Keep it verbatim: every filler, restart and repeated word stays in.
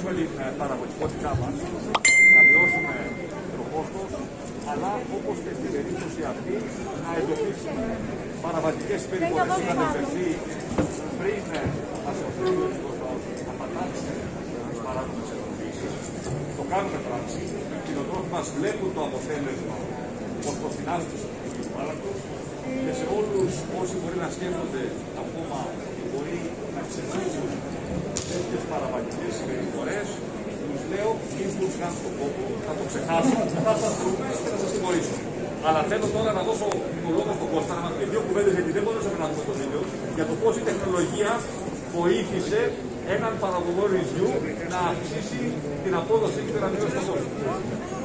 αυξήσουμε την παραγωγικότητά μας, να μειώσουμε το κόστος, αλλά όπως και στην περίπτωση αυτή να εντοπίσουμε παραβατικές περιπτώσεις που είχαν εφερθεί πριν να σωθεί ο εθνικός λαός, να πατάξουμε τις παράγοντες ενοποίησεις. Το κάνουμε πράξη. Οι κτηνοτρόφοι μας βλέπουν το αποτέλεσμα ως προς την αύξηση του κοινού γάλακτος και σε όλους όσοι μπορεί να σκέφτονται ακόμα ότι μπορεί να ξεχάσουν τέτοιες παραβατικές περιφορές, τους λέω μην τους κάνουν τον κόπο, θα το ξεχάσουν, θα σας βρούμε και θα σας τιμωρήσουν. Αλλά θέλω τώρα να δώσω το λόγο στον Κώστα να μας πει δύο κουβέντες, γιατί δεν μπορούσαμε να δούμε το βίντεο, για το πώς η τεχνολογία βοήθησε έναν παραγωγό ρυζιού να αυξήσει την απόδοση και να μειώσει το κόστος.